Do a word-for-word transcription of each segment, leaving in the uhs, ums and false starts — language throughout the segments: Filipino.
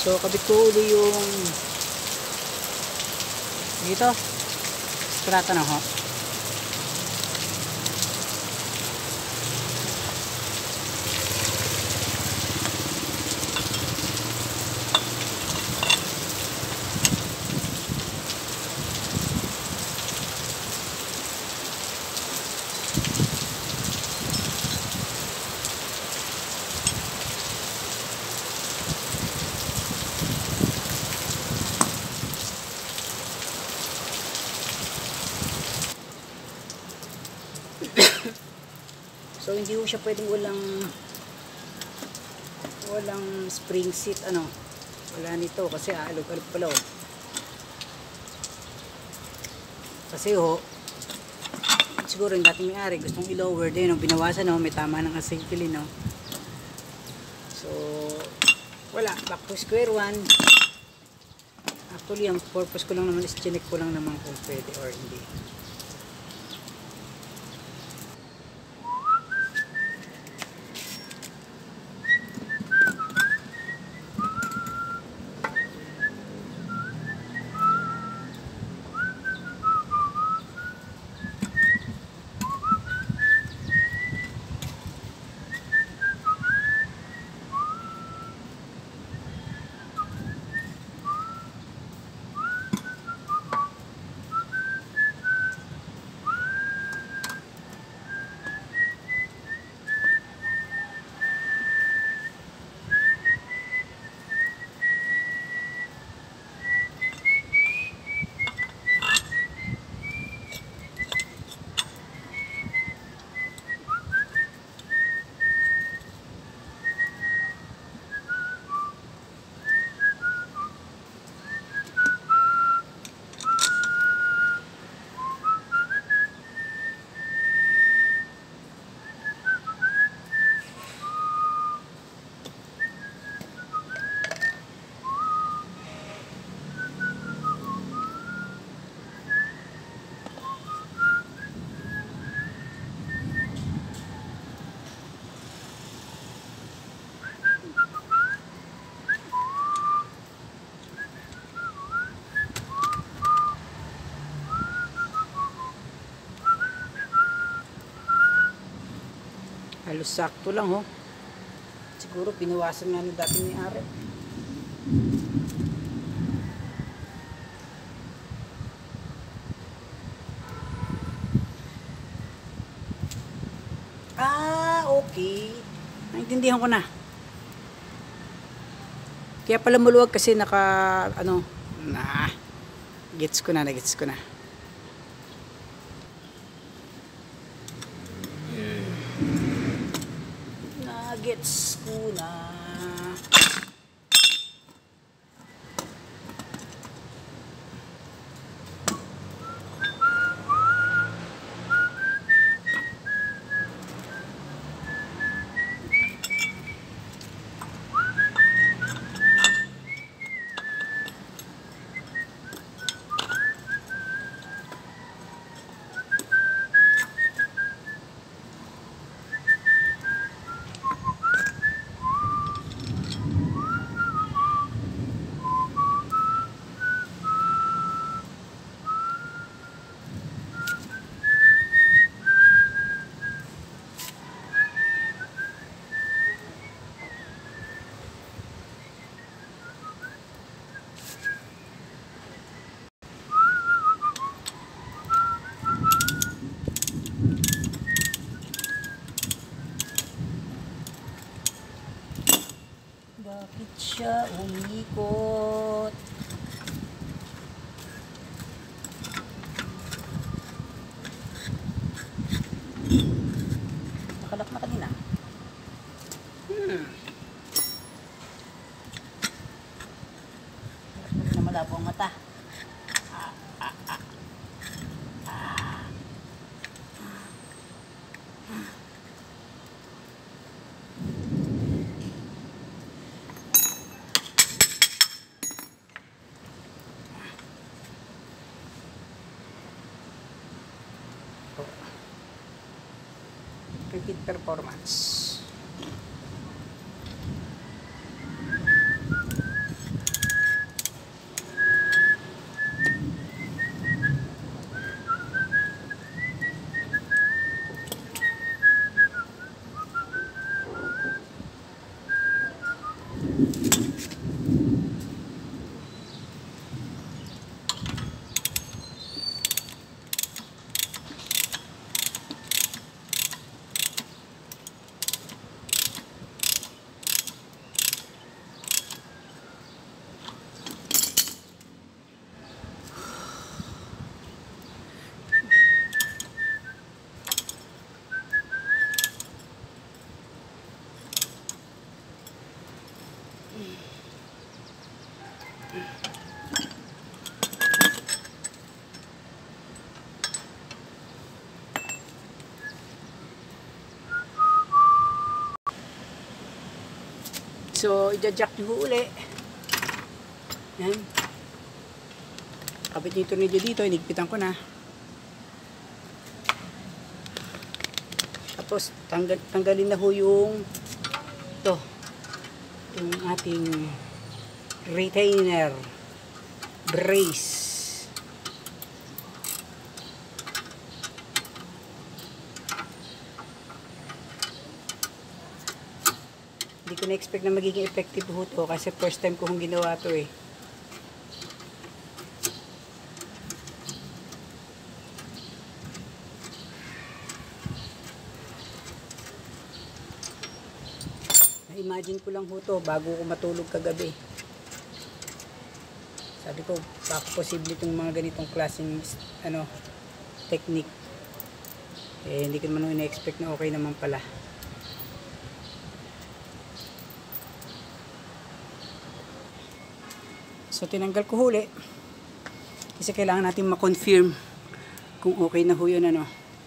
So kabit ko uli yung dito strata na ho. So hindi ko siya pwedeng walang walang spring seat ano, wala nito kasi aalog-alog pala oh. Kasi ho siguro yung dating may-ari gustong i-lower din no? Binawasan no? May tama ng acetylene no? So wala, back to square one. Actually ang purpose ko lang naman is chinek ko lang naman kung pwede or hindi. Halos sakto lang ho. Siguro binawasan nga ng dating may-ari. Ah, okay. Naintindihan ko na. Kaya pala maluwag kasi naka ano, na gets ko na, na-gets ko na. Gets ko na. Bakit siya umikot? Nakalak na kanina. Hmm. Bakit na malabo ang mata? Ah, ah, ah. Ah. Repeat performance. So, i-jack nyo uli. Yan. Kapit nito nito dito, inigpitan ko na. Tapos, tanggal, tanggalin na ho yung ito. Yung ating retainer brace. Hindi ko na-expect na magiging effective ho to kasi first time ko hong ginawa to eh. Na-imagine ko lang ho to bago ko matulog kagabi. Sabi ko, baka posible itong mga ganitong klaseng ano, technique. Eh, hindi ko naman ina-expect na okay naman pala. So, tinanggal ko huli. Kasi kailangan natin ma-confirm kung okay na ho yun, ano.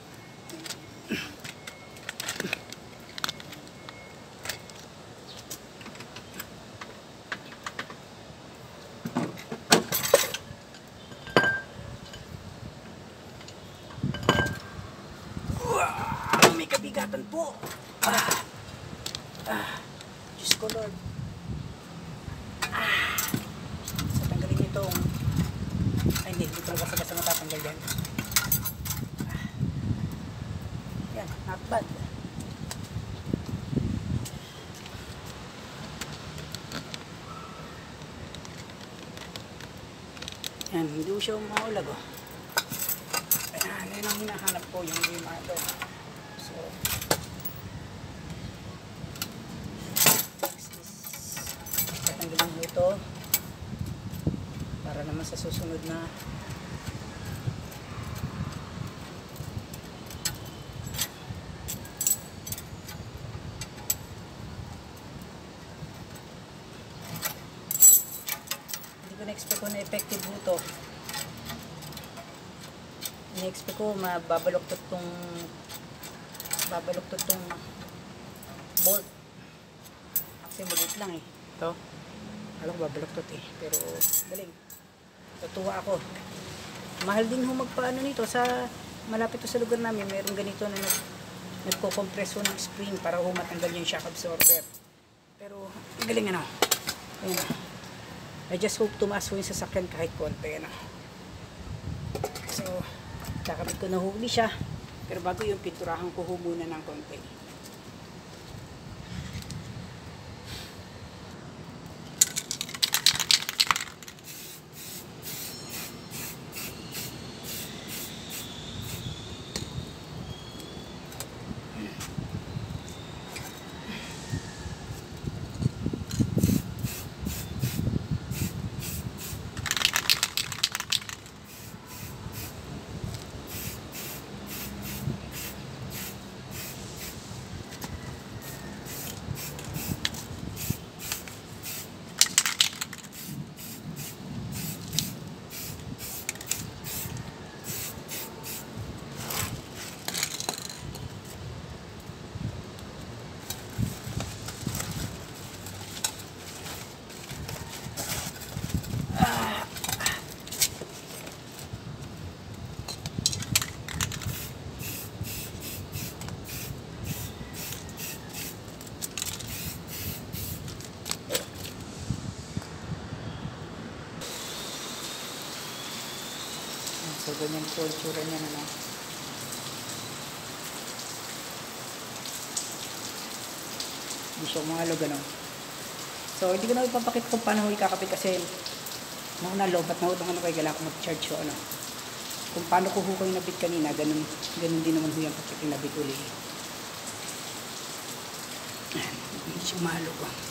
Wow! May kabigatan po! Ah! Ah! Diyos ko, Lord. Itong ay hindi, hindi ko basta-basta matatanggal yan. Ah. Yan, not bad. Yan, hindi ko siya umaulag oh. Ayan, yun ang hinahanap ko, yung limado. So next is tatanggalin mo ito para naman sa susunod na hindi ko na-expect ko na effective ho to. Ni-expect ko mababaloktot tong babaloktot tong bolt kasi maliit lang eh ito. Alam ko babaloktot eh pero galing. Natuwa ako. Mahal din ho magpaano nito sa malapit to sa lugar namin. Mayroong ganito na nag, nagko-compress ho ng spring para ho matanggal yung shock absorber. Pero galing ano. Ayun. I just hope tumaas ho yung sasakyan kahit konti ano. So kakabit ko na huli siya. Pero bago yung pinturahan ko ho muna ng konti. So, ganyan po yung tsura niya na. Hindi siya umalog, ano. So, hindi ko na ipapakita kung paano ko ikakapit kasi nauna low, ba't nautang ano kayo, kailangan ko mag-charge o ano. Kung paano ko ho ko yung nabit kanina, ganun, ganun din naman ho yung kapit yung nabit uli. Medyo malo ko.